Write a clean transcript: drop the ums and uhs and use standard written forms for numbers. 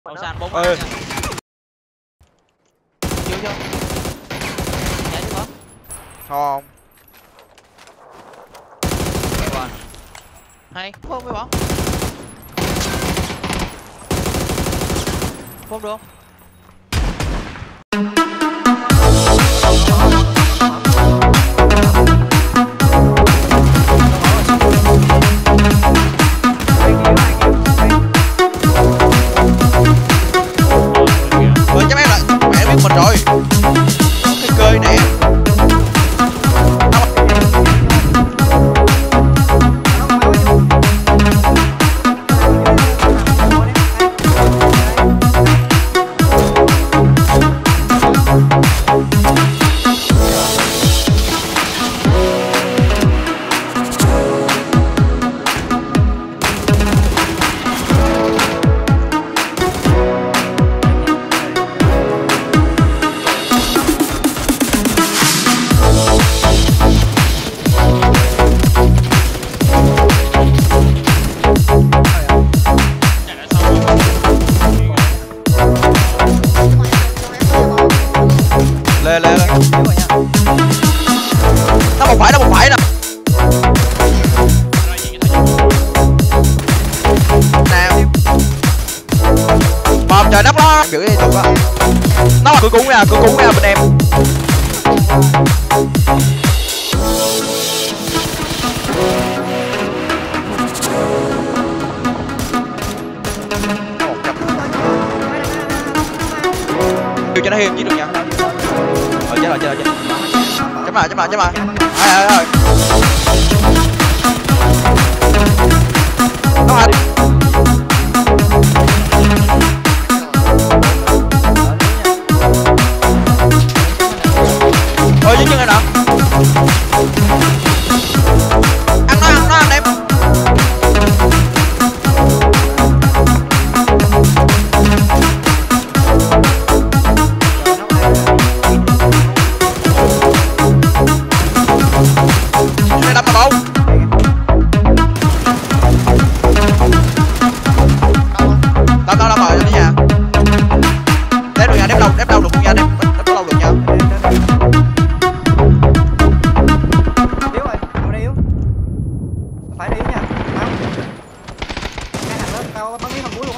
Ông sàn bóng. Ừ. Chưa chưa. Nhảy chưa? Không. Còn. Hay, không với bóng. Không được không? Chắc em là mẹ biết mình rồi. Cái cơi nè. Lên lên lên. Nó một phải nè. Nào. Bom trời nắp đó. Giữ đi tụi á. Nó là cửa cúng nha bên em. Cho nó hiểm chứ được nha. Chết rồi. Chấm lại. Rồi. Nó